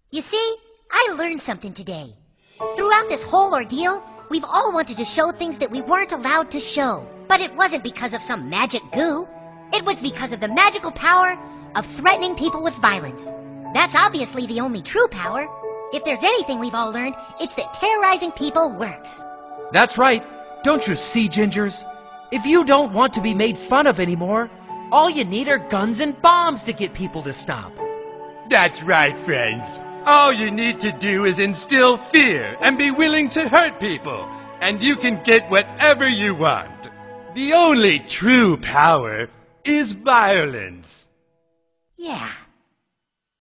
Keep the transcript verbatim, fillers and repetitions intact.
You see, I learned something today. Throughout this whole ordeal, we've all wanted to show things that we weren't allowed to show. But it wasn't because of some magic goo. It was because of the magical power of threatening people with violence. That's obviously the only true power. If there's anything we've all learned, it's that terrorizing people works. That's right. Don't you see, Gingers? If you don't want to be made fun of anymore, all you need are guns and bombs to get people to stop. That's right, friends. All you need to do is instill fear and be willing to hurt people, and you can get whatever you want. The only true power is violence. Yeah.